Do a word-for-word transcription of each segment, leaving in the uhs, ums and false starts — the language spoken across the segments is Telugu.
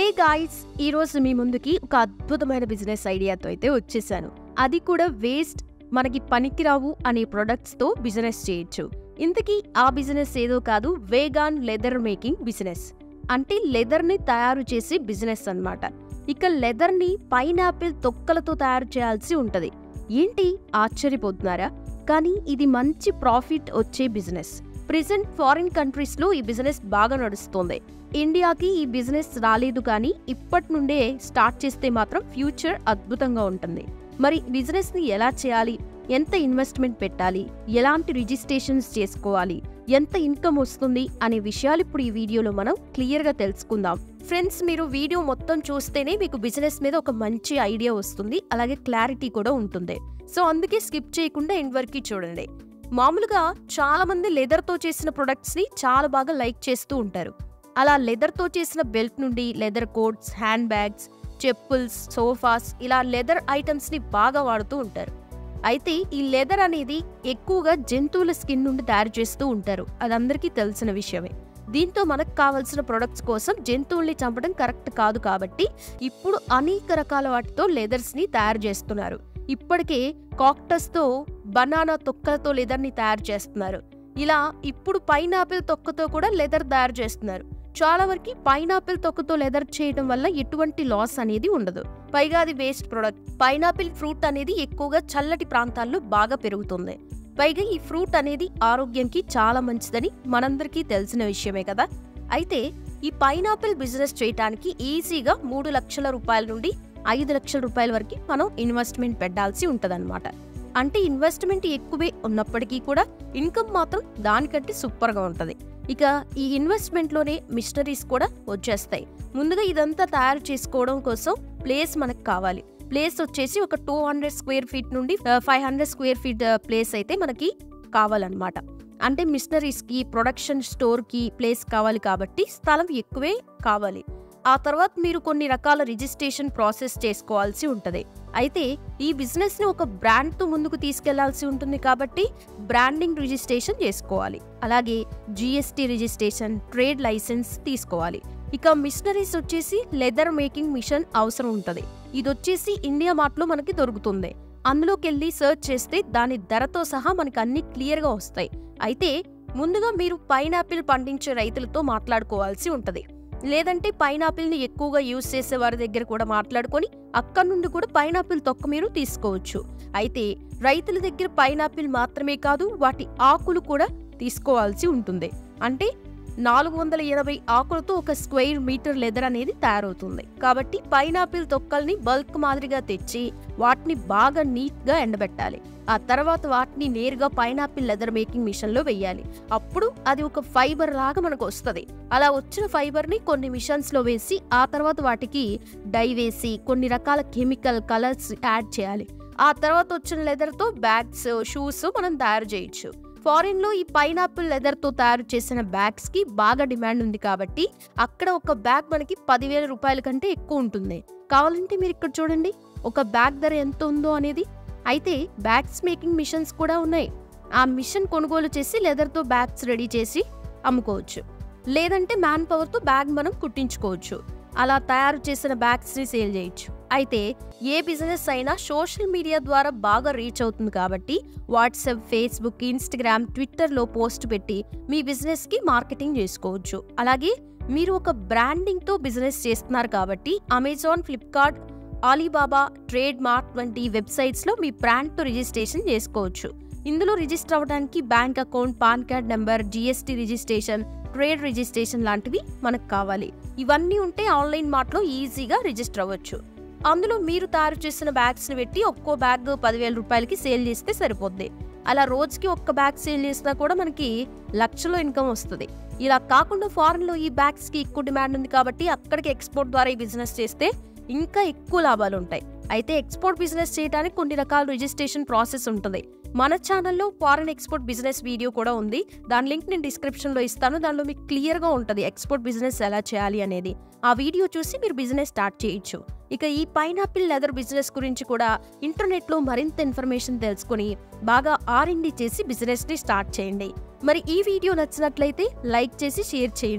హే గాయ్స్, ఈరోజు మీ ముందుకి ఒక అద్భుతమైన బిజినెస్ ఐడియాతో అయితే వచ్చేసాను. అది కూడా వేస్ట్ మనకి పనికిరావు అనే ప్రొడక్ట్స్తో బిజినెస్ చేయొచ్చు. ఇంతకీ ఆ బిజినెస్ ఏదో కాదు, వేగాన్ లెదర్ మేకింగ్ బిజినెస్. అంటే లెదర్ని తయారు చేసే బిజినెస్ అన్నమాట. ఇక లెదర్ని పైనాపిల్ తొక్కలతో తయారు చేయాల్సి ఉంటుంది. ఏంటి ఆశ్చర్యపోతున్నారా? కానీ ఇది మంచి ప్రాఫిట్ వచ్చే బిజినెస్. ప్రెజెంట్ ఫారిన్ కంట్రీస్లో ఈ బిజినెస్ బాగా నడుస్తుంది. ఇండియాకి ఈ బిజినెస్ రాలేదు, కానీ ఇప్పటి నుండే స్టార్ట్ చేస్తే మాత్రం ఫ్యూచర్ అద్భుతంగా ఉంటుంది. మరి బిజినెస్ని ఎలా చేయాలి, ఎంత ఇన్వెస్ట్మెంట్ పెట్టాలి, ఎలాంటి రిజిస్ట్రేషన్స్ చేసుకోవాలి, ఎంత ఇన్కమ్ వస్తుంది అనే విషయాలు ఇప్పుడు ఈ వీడియోలో మనం క్లియర్గా తెలుసుకుందాం. ఫ్రెండ్స్, మీరు వీడియో మొత్తం చూస్తేనే మీకు బిజినెస్ మీద ఒక మంచి ఐడియా వస్తుంది, అలాగే క్లారిటీ కూడా ఉంటుంది. సో అందుకే స్కిప్ చేయకుండా ఎండ్ వరకు చూడండి. మామూలుగా చాలా మంది లెదర్తో చేసిన ప్రొడక్ట్స్ని చాలా బాగా లైక్ చేస్తూ ఉంటారు. అలా లెదర్తో చేసిన బెల్ట్ నుండి లెదర్ కోట్స్, హ్యాండ్ బ్యాగ్స్, చెప్పుల్స్, సోఫాస్, ఇలా లెదర్ ఐటమ్స్ని బాగా వాడుతూ ఉంటారు. అయితే ఈ లెదర్ అనేది ఎక్కువగా జంతువుల స్కిన్ నుండి తయారు చేస్తూ ఉంటారు. అది అందరికీ తెలిసిన విషయమే. దీంతో మనకు కావాల్సిన ప్రొడక్ట్స్ కోసం జంతువుల్ని చంపడం కరెక్ట్ కాదు, కాబట్టి ఇప్పుడు అనేక రకాల వాటితో లెదర్స్ని తయారు చేస్తున్నారు. ఇప్పటికే కాక్టస్తో, బనానా తొక్కలతో లెదర్ని తయారు చేస్తున్నారు. ఇలా ఇప్పుడు పైనాపిల్ తొక్కతో కూడా లెదర్ తయారు చేస్తున్నారు. చాలా వరకు పైనాపిల్ తొక్కతో లెదర్ చేయడం వల్ల ఎటువంటి లాస్ అనేది ఉండదు. పైగా అది వేస్ట్ ప్రొడక్ట్. పైనాపిల్ ఫ్రూట్ అనేది ఎక్కువగా చల్లటి ప్రాంతాల్లో బాగా పెరుగుతుంది. పైగా ఈ ఫ్రూట్ అనేది ఆరోగ్యానికి చాలా మంచిదని మనందరికీ తెలిసిన విషయమే కదా. అయితే ఈ పైనాపిల్ బిజినెస్ చేయడానికి ఈజీగా మూడు లక్షల రూపాయల నుండి ఐదు లక్షల రూపాయల వరకు మనం ఇన్వెస్ట్మెంట్ పెట్టాల్సి ఉంటదన్నమాట. అంటే ఇన్వెస్ట్మెంట్ ఎక్కువే ఉన్నప్పటికీ కూడా ఇన్కమ్ మాత్రం దానికంటే సూపర్గా ఉంటుంది. ఇక ఈ ఇన్వెస్ట్మెంట్లోనే మిషనరీస్ కూడా వచ్చేస్తాయి. ముందుగా ఇదంతా తయారు చేసుకోవడం కోసం ప్లేస్ మనకు కావాలి. ప్లేస్ వచ్చేసి ఒక టూ హండ్రెడ్ స్క్వేర్ ఫీట్ నుండి five hundred square feet place అయితే మనకి కావాలన్నమాట. అంటే మిషనరీస్కి, ప్రొడక్షన్ స్టోర్కి ప్లేస్ కావాలి, కాబట్టి స్థలం ఎక్కువే కావాలి. ఆ తర్వాత మీరు కొన్ని రకాల రిజిస్ట్రేషన్ ప్రాసెస్ చేసుకోవాల్సి ఉంటుంది. అయితే ఈ బిజినెస్ని ఒక బ్రాండ్తో ముందుకు తీసుకెళ్లాల్సి ఉంటుంది, కాబట్టి బ్రాండింగ్ రిజిస్ట్రేషన్ చేసుకోవాలి. అలాగే జిఎస్టీ రిజిస్ట్రేషన్, ట్రేడ్ లైసెన్స్ తీసుకోవాలి. ఇక మిషనరీస్ వచ్చేసి లెదర్ మేకింగ్ మిషన్ అవసరం ఉంటుంది. ఇది వచ్చేసి ఇండియా మార్ట్లో మనకి దొరుకుతుంది. అందులోకి వెళ్ళి సర్చ్ చేస్తే దాని ధరతో సహా మనకి అన్ని క్లియర్గా వస్తాయి. అయితే ముందుగా మీరు పైనాపిల్ పండించే రైతులతో మాట్లాడుకోవాల్సి ఉంటుంది. లేదంటే పైనాపిల్ని ఎక్కువగా యూజ్ చేసే వారి దగ్గర కూడా మాట్లాడుకొని అక్కడ నుండి కూడా పైనాపిల్ తొక్క మీరు తీసుకోవచ్చు. అయితే రైతుల దగ్గర పైనాపిల్ మాత్రమే కాదు, వాటి ఆకులు కూడా తీసుకోవాల్సి ఉంటుంది. అంటే నాలుగు వందల ఎనభై ఆకులతో ఒక స్క్వేర్ మీటర్ లెదర్ అనేది తయారవుతుంది. కాబట్టి పైనాపిల్ తొక్కల్ని బల్క్ మాదిరిగా తెచ్చి వాటిని బాగా నీట్గా ఎండబెట్టాలి. ఆ తర్వాత వాటిని నేరుగా పైనాపిల్ లెదర్ మేకింగ్ మిషన్లో వెయ్యాలి. అప్పుడు అది ఒక ఫైబర్ లాగా మనకు వస్తుంది. అలా వచ్చిన ఫైబర్ని కొన్ని మిషన్స్లో వేసి ఆ తర్వాత వాటికి డై వేసి కొన్ని రకాల కెమికల్ కలర్స్ యాడ్ చేయాలి. ఆ తర్వాత వచ్చిన లెదర్తో బ్యాగ్స్, షూస్ మనం తయారు చేయొచ్చు. ఫారిన్ లో ఈ పైనాపిల్ లెదర్ తో తయారు చేసిన బ్యాగ్స్ కి బాగా డిమాండ్ ఉంది, కాబట్టి అక్కడ ఒక బ్యాగ్ మనకి పదివేల రూపాయల కంటే ఎక్కువ ఉంటుంది. కావాలంటే మీరు ఇక్కడ చూడండి ఒక బ్యాగ్ ధర ఎంత ఉందో అనేది. అయితే బ్యాగ్స్ మేకింగ్ మిషన్స్ కూడా ఉన్నాయి. ఆ మిషన్ కొనుగోలు చేసి లెదర్ తో బ్యాగ్స్ రెడీ చేసి అమ్ముకోవచ్చు. లేదంటే మ్యాన్ పవర్ తో బ్యాగ్ మనం కుట్టించుకోవచ్చు. అలా తయారు చేసిన బ్యాగ్స్ ని సేల్ చేయొచ్చు. అయితే ఏ బిజినెస్ అయినా సోషల్ మీడియా ద్వారా బాగా రీచ్ అవుతుంది, కాబట్టి వాట్సాప్, ఫేస్బుక్, ఇన్స్టాగ్రామ్, ట్విట్టర్లో పోస్ట్ పెట్టి మీ బిజినెస్కి మార్కెటింగ్ చేసుకోవచ్చు. అలాగే మీరు ఒక బ్రాండింగ్తో బిజినెస్ చేస్తున్నారు, కాబట్టి Amazon, Flipkart, Alibaba, trade mart వంటి వెబ్సైట్స్లో మీ బ్రాండ్తో రిజిస్ట్రేషన్ చేసుకోవచ్చు. ఇందులో రిజిస్టర్ అవ్వడానికి bank account, PAN card number, GST registration, trade registration లాంటివి మనకు కావాలి. ఇవన్నీ ఉంటే ఆన్లైన్ మార్ట్లో ఈజీగా రిజిస్టర్ అవ్వచ్చు. అందులో మీరు తయారు చేసిన బ్యాగ్స్ని పెట్టి ఒక్కో బ్యాగ్ పదివేల రూపాయలకి సేల్ చేస్తే సరిపోద్ది. అలా రోజుకి ఒక్క బ్యాగ్ సేల్ చేసినా కూడా మనకి లక్షలో ఇన్కమ్ వస్తుంది. ఇలా కాకుండా ఫారెన్లో ఈ బ్యాగ్స్కి ఎక్కువ డిమాండ్ ఉంది, కాబట్టి అక్కడికి ఎక్స్పోర్ట్ ద్వారా ఈ బిజినెస్ చేస్తే ఇంకా ఎక్కువ లాభాలు ఉంటాయి. అయితే ఎక్స్పోర్ట్ బిజినెస్ చేయడానికి కొన్ని రకాల రిజిస్ట్రేషన్ ప్రాసెస్ ఉంటుంది. మన ఛానల్లో ఫారెన్ ఎక్స్పోర్ట్ బిజినెస్ వీడియో కూడా ఉంది. దాని లింక్ నేను డిస్క్రిప్షన్లో ఇస్తాను. దానిలో మీకు క్లియర్గా ఉంటుంది ఎక్స్పోర్ట్ బిజినెస్ ఎలా చేయాలి అనేది. ఆ వీడియో చూసి మీరు బిజినెస్ స్టార్ట్ చేయొచ్చు. ఇక ఈ పైనాపిల్ లెదర్ బిజినెస్ గురించి కూడా ఇంటర్నెట్లో మరింత ఇన్ఫర్మేషన్ తెలుసుకుని బాగా ఆర్ అండ్ డి చేసి బిజినెస్ని స్టార్ట్ చేయండి. మరి ఈ వీడియో నచ్చినట్లయితే లైక్ చేసి షేర్ చేయండి.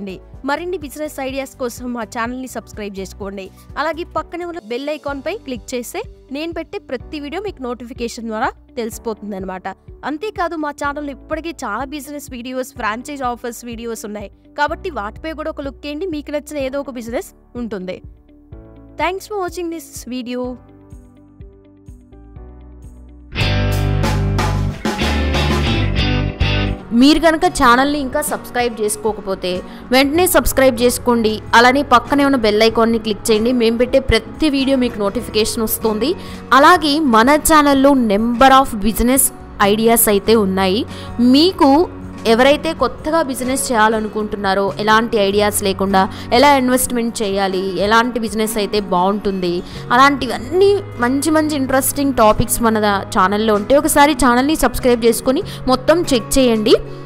మరిన్ని బిజినెస్ ఐడియాస్ కోసం మా ఛానల్ని సబ్స్క్రైబ్ చేసుకోండి. అలాగే పక్కనే ఉన్న బెల్ ఐకాన్పై క్లిక్ చేస్తే నేను పెట్టే ప్రతి వీడియో మీకు నోటిఫికేషన్ ద్వారా తెలిసిపోతుంది అనమాట. అంతేకాదు మా ఛానల్లో ఇప్పటికే చాలా business videos, franchise offers videos ఉన్నాయి. కాబట్టి వాటిపై కూడా ఒక లుక్ వేయండి. మీకు నచ్చిన ఏదో ఒక బిజినెస్ ఉంటుంది. Thanks for watching this video. మీరు కనుక ఛానల్ని ఇంకా సబ్స్క్రైబ్ చేసుకోకపోతే వెంటనే సబ్స్క్రైబ్ చేసుకోండి. అలానే పక్కనే ఉన్న బెల్ ఐకాన్ని క్లిక్ చేయండి. మేము పెట్టే ప్రతి వీడియో మీకు నోటిఫికేషన్ వస్తుంది. అలాగే మన ఛానల్లో నెంబర్ ఆఫ్ బిజినెస్ ఐడియాస్ అయితే ఉన్నాయి. మీకు ఎవరైతే కొత్తగా బిజినెస్ చేయాలనుకుంటున్నారో, ఎలాంటి ఐడియాస్ లేకుండా ఎలా ఇన్వెస్ట్మెంట్ చేయాలి, ఎలాంటి బిజినెస్ అయితే బాగుంటుంది, అలాంటివన్నీ మంచి మంచి ఇంట్రెస్టింగ్ టాపిక్స్ మన ఛానల్లో ఉంటే ఒకసారి ఛానల్ని సబ్స్క్రైబ్ చేసుకొని మొత్తం చెక్ చేయండి.